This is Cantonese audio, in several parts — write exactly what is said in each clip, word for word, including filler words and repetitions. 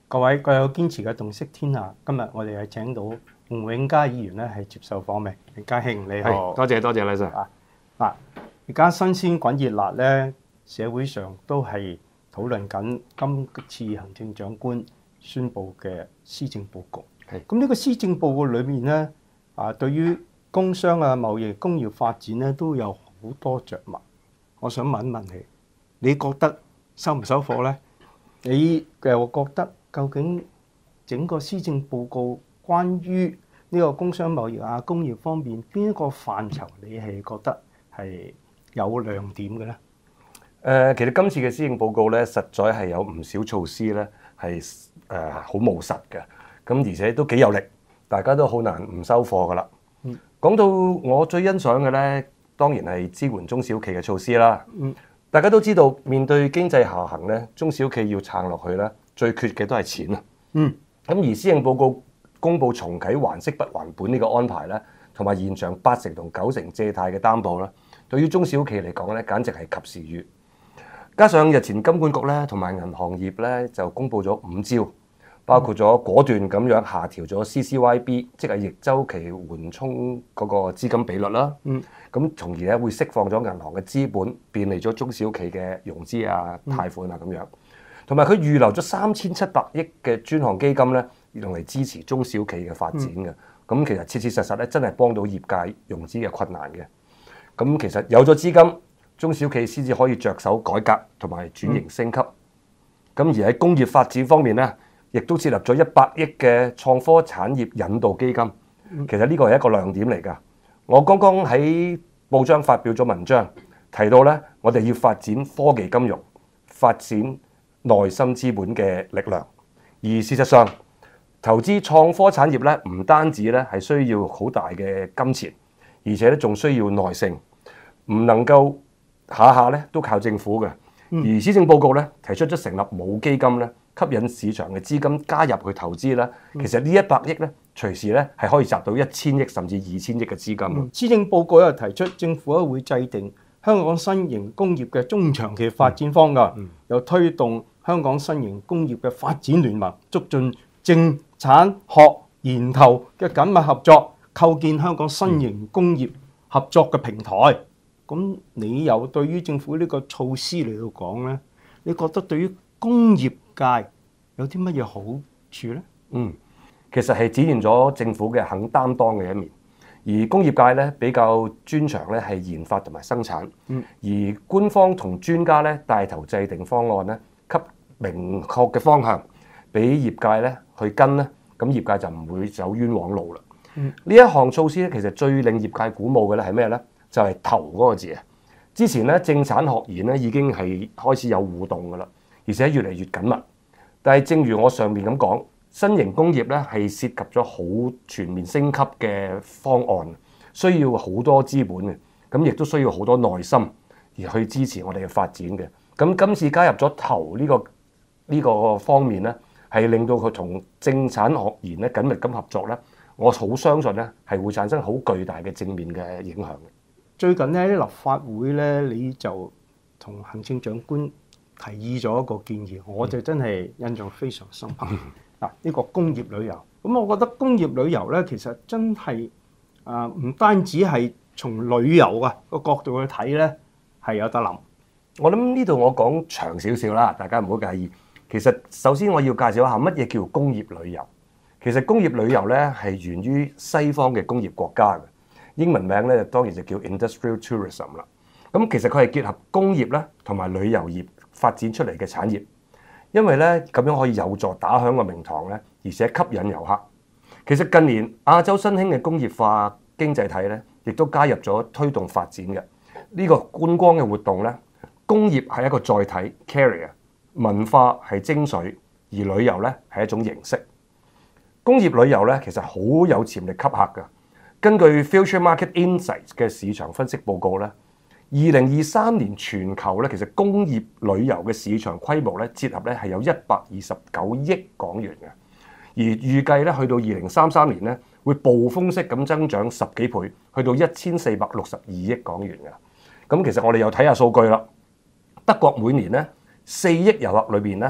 各位各有堅持嘅洞悉天下，今日我哋係請到吳永嘉議員咧係接受訪問。永嘉兄你好， 多謝多謝，李 Sir。 啊嗱，而家新鮮滾熱辣咧，社會上都係討論緊今次行政長官宣布嘅施政報告。 係咁呢個施政報告裏面咧，啊對於工商啊、貿易、工業發展咧都有好多着墨。我想問一問你，你覺得收唔收貨咧？你又覺得究竟整個施政報告關於呢個工商貿易啊、工業方面邊一個範疇，你係覺得係有亮點嘅咧？ 誒、呃，其實今次嘅施政報告咧，實在係有唔少措施咧係誒好務實嘅，咁而且都幾有力，大家都好難唔收貨噶啦。嗯，講到我最欣賞嘅咧，當然係支援中小企嘅措施啦。嗯，大家都知道面對經濟下行咧，中小企要撐落去咧，最缺嘅都係錢啊。嗯，咁而施政報告公布重啟還息不還本呢個安排咧，同埋延長八成同九成借貸嘅擔保啦，對於中小企嚟講咧，簡直係及時雨。加上日前金管局咧同埋銀行業咧就公布咗五招，包括咗果斷咁樣下調咗 C C Y B， 即係逆周期緩衝嗰個資金比率啦。嗯，咁從而咧會釋放咗銀行嘅資本，便利咗中小企嘅融資啊、貸款啊咁樣。同埋佢預留咗三千七百億嘅專項基金咧，用嚟支持中小企嘅發展嘅。咁、嗯、其實切切實實咧，真係幫到業界融資嘅困難嘅。咁其實有咗資金，中小企先至可以着手改革同埋轉型升級。咁、嗯、而喺工業發展方面咧，亦都設立咗一百億嘅創科產業引導基金。其實呢個係一個亮點嚟㗎。我剛剛喺報章發表咗文章，提到咧，我哋要發展科技金融，發展內心資本嘅力量。而事實上，投資創科產業咧，唔單止咧係需要好大嘅金錢，而且咧仲需要耐性，唔能夠下下咧都靠政府嘅。而施政報告咧提出咗成立母基金咧，吸引市場嘅資金加入去投資啦。其實呢一百億咧，隨時咧係可以集到一千億甚至二千億嘅資金。 施政報告又提出政府咧會制定香港新型工業嘅中長期發展方案，嗯嗯、又推動香港新型工業嘅發展聯盟，促進政產學研投嘅緊密合作，構建香港新型工業合作嘅平台。咁、嗯、你又對於政府呢個措施嚟到講咧，你覺得對於工業界有啲乜嘢好處咧？ 嗯，其實係展現咗政府嘅肯擔當嘅一面。而工業界咧比較專長咧係研發同埋生產，嗯、而官方同專家咧帶頭制定方案咧，給明確嘅方向，俾業界咧去跟咧，咁業界就唔會走冤枉路啦。呢、嗯、一項措施咧，其實最令業界鼓舞嘅咧係咩咧？就係、是、投嗰個字啊！之前咧政產學研咧已經係開始有互動噶啦，而且越嚟越緊密。但係正如我上面咁講，新型工業咧係涉及咗好全面升級嘅方案，需要好多資本嘅，咁亦都需要好多耐心而去支持我哋嘅發展嘅。咁今次加入咗投呢個呢個方面咧，係令到佢同政產學研咧緊密咁合作咧，我好相信咧係會產生好巨大嘅正面嘅影響嘅。 最近咧喺立法會咧，你就同行政長官提議咗一個建議，我就真係印象非常深刻。嗱，呢個工業旅遊，咁我覺得工業旅遊咧，其實真係啊，唔單止係從旅遊啊個角度去睇咧，係有得諗。 我諗呢度我講長少少啦，大家唔好介意。其實首先我要介紹一下乜嘢叫工業旅遊。其實工業旅遊咧係源於西方嘅工業國家嘅，英文名咧當然就叫 industrial tourism 啦。咁其實佢係結合工業咧同埋旅遊業發展出嚟嘅產業，因為咧咁樣可以有助打響個名堂咧，而且吸引遊客。其實近年亞洲新興嘅工業化經濟體咧，亦都加入咗推動發展嘅呢個觀光嘅活動咧。工業係一個載體 carrier， 文化係精髓，而旅遊咧係一種形式。工業旅遊咧其實好有潛力吸客㗎。根據 Future Market Insights 嘅市場分析報告咧，二零二三年全球咧其實工業旅遊嘅市場規模咧折合咧係有一百二十九億港元嘅，而預計咧去到二零三三年咧會暴風式咁增長十幾倍，去到一千四百六十二億港元嘅。咁其實我哋又睇下數據啦。德國每年咧四億遊客裏邊咧，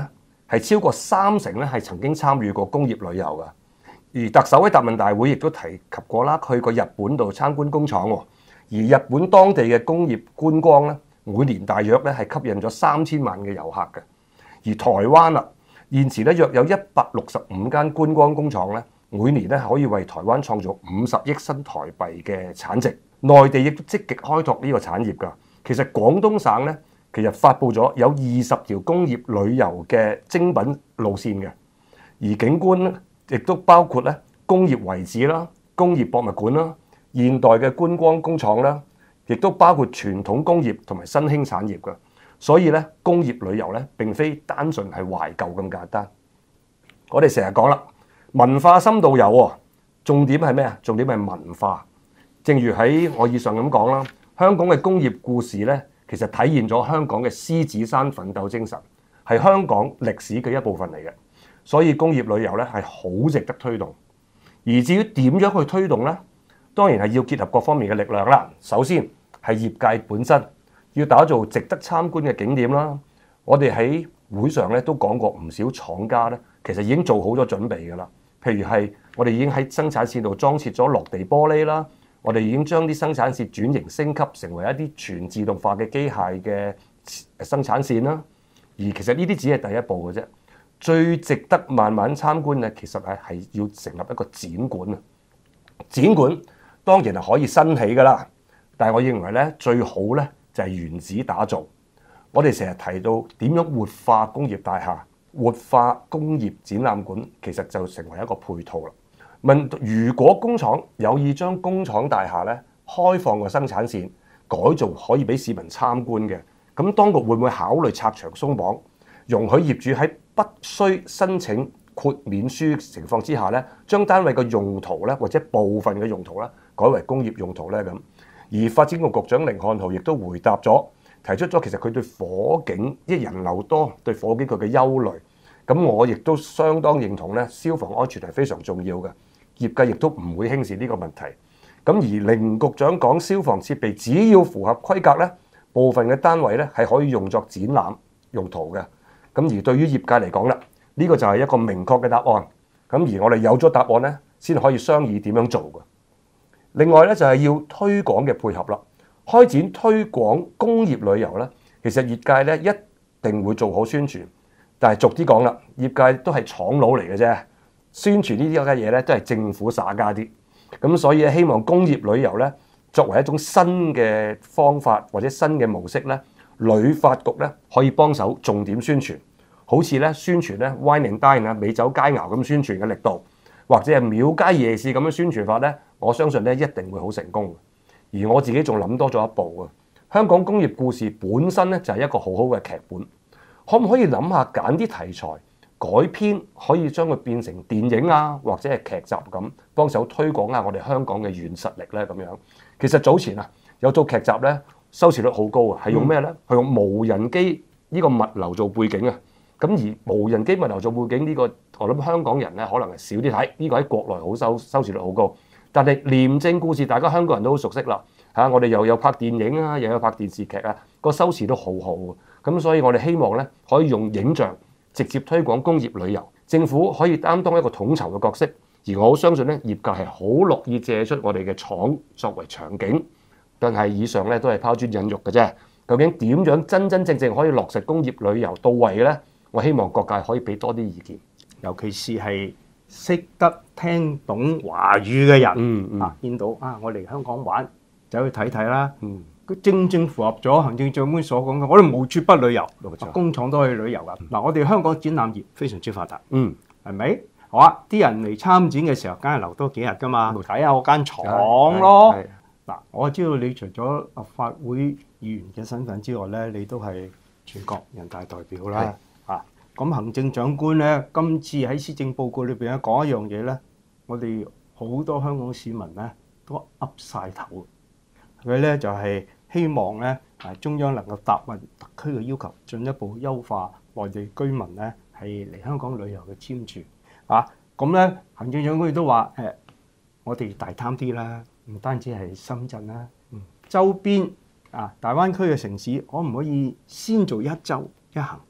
係超過三成咧係曾經參與過工業旅遊㗎。而特首喺答問大會亦都提及過啦，去過日本度參觀工廠喎。而日本當地嘅工業觀光咧，每年大約咧係吸引咗三千萬嘅遊客嘅。而台灣啦，現時咧約有一百六十五間觀光工廠咧，每年咧可以為台灣創造五十億新台幣嘅產值。內地亦都積極開拓呢個產業㗎。其實廣東省咧，其實發布咗有二十條工業旅遊嘅精品路線嘅，而景觀咧亦都包括咧工業遺址啦、工業博物館啦、現代嘅觀光工廠啦，亦都包括傳統工業同埋新興產業㗎。所以咧，工業旅遊咧並非單純係懷舊咁簡單。我哋成日講啦，文化深度遊喎，重點係咩啊？重點係文化。正如喺我以上咁講啦，香港嘅工業故事咧，其實體現咗香港嘅獅子山奮鬥精神，係香港歷史嘅一部分嚟嘅。所以工業旅遊咧係好值得推動。而至於點樣去推動呢？當然係要結合各方面嘅力量啦。首先係業界本身要打造值得參觀嘅景點啦。我哋喺會上咧都講過，唔少廠家咧其實已經做好咗準備㗎啦。譬如係我哋已經喺生產線度裝設咗落地玻璃啦，我哋已經將啲生產線轉型升級成為一啲全自動化嘅機械嘅生產線啦。而其實呢啲只係第一步嘅啫。最值得慢慢參觀嘅，其實係係要成立一個展館啊！展館當然係可以新起㗎啦，但係我認為咧最好咧就係原址打造。我哋成日提到點樣活化工業大廈、活化工業展覽館，其實就成為一個配套啦。問如果工廠有意將工廠大廈咧開放個生產線，改造可以俾市民參觀嘅，咁當局會唔會考慮拆牆鬆綁，容許業主喺不需申請豁免書情況之下咧，將單位嘅用途咧或者部分嘅用途咧改為工業用途咧咁？而發展局局長甯漢豪亦都回答咗，提出咗其實佢對火警一人流多對火警佢嘅憂慮。咁我亦都相當認同咧，消防安全係非常重要嘅，業界亦都唔會輕視呢個問題。咁而甯局長講消防設備只要符合規格咧，部分嘅單位咧係可以用作展覽用途嘅。咁而對於業界嚟講啦，呢個就係一個明確嘅答案。咁而我哋有咗答案咧，先可以商議點樣做嘅。另外咧就係要推廣嘅配合啦。開展推廣工業旅遊咧，其實業界咧一定會做好宣傳。但係逐啲講啦，業界都係廠佬嚟嘅啫，宣傳呢啲嘅嘢咧都係政府耍家啲。咁所以希望工業旅遊咧作為一種新嘅方法或者新嘅模式咧，旅發局咧可以幫手重點宣傳。好似咧宣傳咧 wine and dine 啊，美酒佳肴咁宣傳嘅力度，或者係廟街夜市咁樣宣傳法咧，我相信咧一定會好成功。而我自己仲諗多咗一步啊！香港工業故事本身咧就係一個好好嘅劇本，可唔可以諗下揀啲題材改編，可以將佢變成電影啊，或者係劇集咁，幫手推廣下我哋香港嘅軟實力咧咁樣。其實早前啊有套劇集咧收視率好高啊，係用咩咧？係用無人機呢個物流做背景啊！咁而無人機物流做背景呢個，我諗香港人咧可能係少啲睇，呢個喺國內好收收視率好高。但係廉政故事，大家香港人都好熟悉啦嚇，我哋又有拍電影啊，又有拍電視劇啊，個收視都好好。咁所以我哋希望咧可以用影像直接推廣工業旅遊，政府可以擔當一個統籌嘅角色。而我好相信咧，業界係好樂意借出我哋嘅廠作為場景。但係以上咧都係拋磚引玉嘅啫。究竟點樣真真正正可以落實工業旅遊到位咧？我希望各界可以俾多啲意見， 尤其是係識得聽懂華語嘅人， 嗯嗯、 啊，見到啊，我嚟香港玩，走去睇睇啦。 嗯， 佢正正符合咗行政長官所講嘅，我哋無處不旅遊， 冇錯， 工廠都可以旅遊噶。嗱、嗯，我哋香港展覽業非常之發達， 嗯， 係咪？好啊，啲人嚟參展嘅時候，梗係留多幾日噶嘛，睇下我間廠咯。嗱，我知道你除咗立法會議員嘅身份之外咧，你都係全國人大代表啦。咁行政長官咧，今次喺施政報告裏邊咧講一樣嘢咧，我哋好多香港市民咧都噏晒頭。佢咧就係希望咧，啊中央能夠答應特區嘅要求，進一步優化內地居民咧係嚟香港旅遊嘅簽注。啊，咁咧行政長官亦都話誒，我哋大膽啲啦，唔單止係深圳啦，嗯，周邊啊大灣區嘅城市，可唔可以先做一週一行？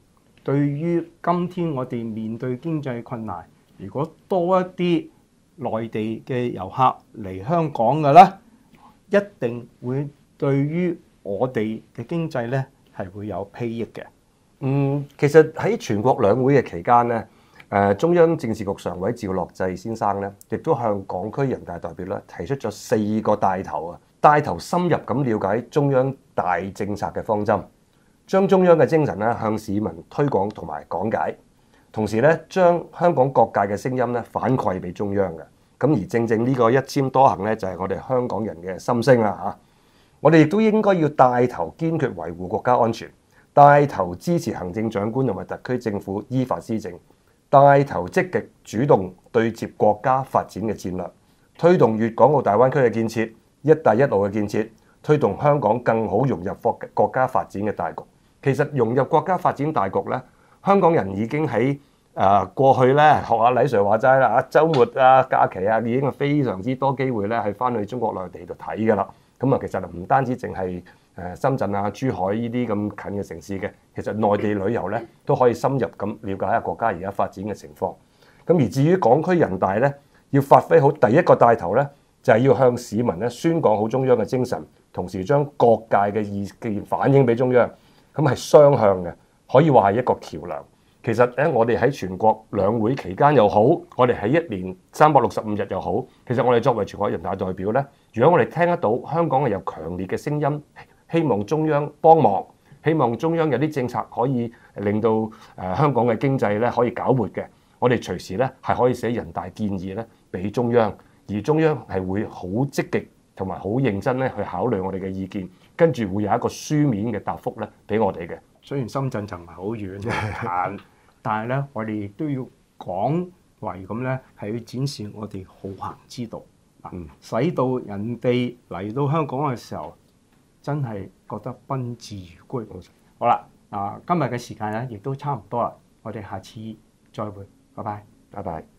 對於今天我哋面對經濟困難，如果多一啲內地嘅遊客嚟香港嘅咧，一定會對於我哋嘅經濟咧係會有裨益嘅。 嗯，其實喺全國兩會嘅期間咧，誒中央政治局常委趙樂際先生咧，亦都向港區人大代表咧提出咗四個帶頭啊，帶頭深入咁了解中央大政策嘅方針，將中央嘅精神咧向市民推廣同埋講解，同時咧將香港各界嘅聲音咧反饋俾中央嘅。咁而正正呢個一簽多行咧，就係我哋香港人嘅心聲啦嚇。我哋亦都應該要帶頭堅決維護國家安全，帶頭支持行政長官同埋特區政府依法施政，帶頭積極主動對接國家發展嘅戰略，推動粵港澳大灣區嘅建設、一帶一路嘅建設，推動香港更好融入國國家發展嘅大局。其實融入國家發展大局咧，香港人已經喺誒過去咧學下李 Sir 話齋啦啊，週末啊假期啊已經係非常之多機會咧係翻去中國內地度睇㗎啦。咁啊，其實唔單止淨係誒深圳啊、珠海呢啲咁近嘅城市嘅，其實內地旅遊咧都可以深入咁了解下國家而家發展嘅情況。咁而至於港區人大咧，要發揮好第一個帶頭咧，就係要向市民咧宣講好中央嘅精神，同時將各界嘅意見反映俾中央，咁係雙向嘅，可以話係一個橋梁。其實咧，我哋喺全國兩會期間又好，我哋喺一年三百六十五日又好，其實我哋作為全國人大代表咧，如果我哋聽得到香港係有強烈嘅聲音，希望中央幫忙，希望中央有啲政策可以令到誒香港嘅經濟咧可以搞活嘅，我哋隨時咧係可以寫人大建議咧俾中央，而中央係會好積極同埋好認真咧去考慮我哋嘅意見，跟住會有一個書面嘅答覆咧俾我哋嘅。雖然深圳就唔係好遠，但係咧，我哋亦都要廣為咁咧，係去展示我哋好行之道，嗯，使到人哋嚟到香港嘅時候，真係覺得賓至如歸。好啦，啊，今日嘅時間咧，亦都差唔多啦，我哋下次再會，拜拜， 拜拜。